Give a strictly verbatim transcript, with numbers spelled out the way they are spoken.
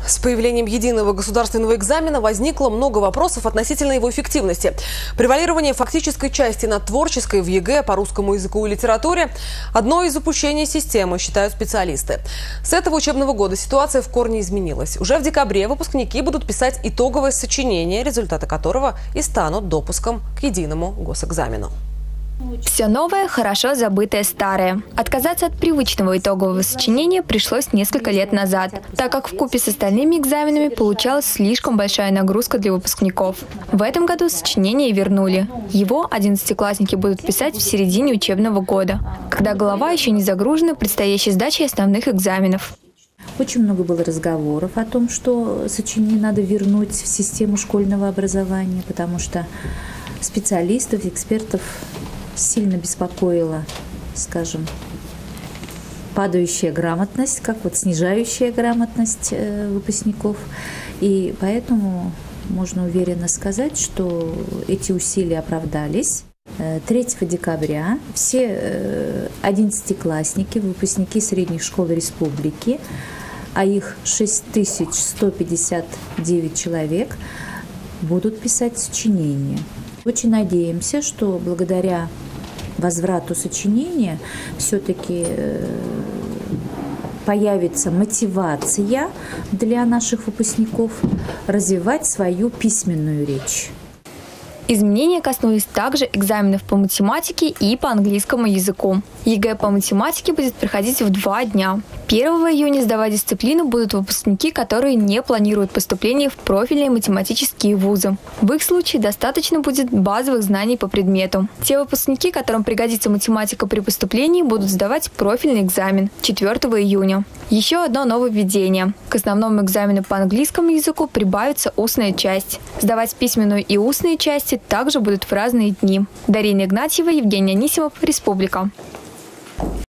С появлением единого государственного экзамена возникло много вопросов относительно его эффективности. Превалирование фактической части над творческой в ЕГЭ по русскому языку и литературе – одно из упущений системы, считают специалисты. С этого учебного года ситуация в корне изменилась. Уже в декабре выпускники будут писать итоговое сочинение, результаты которого и станут допуском к единому госэкзамену. Все новое, хорошо забытое старое. Отказаться от привычного итогового сочинения пришлось несколько лет назад, так как вкупе с остальными экзаменами получалась слишком большая нагрузка для выпускников. В этом году сочинение вернули. Его одиннадцатиклассники будут писать в середине учебного года, когда голова еще не загружена предстоящей сдачей основных экзаменов. Очень много было разговоров о том, что сочинение надо вернуть в систему школьного образования, потому что специалистов, экспертов сильно беспокоила, скажем, падающая грамотность, как вот снижающая грамотность выпускников. И поэтому можно уверенно сказать, что эти усилия оправдались. третьего декабря все одиннадцатиклассники, выпускники средних школ республики, а их шесть тысяч сто пятьдесят девять человек, будут писать сочинения. Очень надеемся, что благодаря возврату сочинения все-таки появится мотивация для наших выпускников развивать свою письменную речь. Изменения коснулись также экзаменов по математике и по английскому языку. ЕГЭ по математике будет проходить в два дня. первого июня сдавать дисциплину будут выпускники, которые не планируют поступление в профильные математические вузы. В их случае достаточно будет базовых знаний по предмету. Те выпускники, которым пригодится математика при поступлении, будут сдавать профильный экзамен четвёртого июня. Еще одно нововведение. К основному экзамену по английскому языку прибавится устная часть. Сдавать письменную и устные части также будут в разные дни. Дарина Игнатьева, Евгений Анисимов, Республика.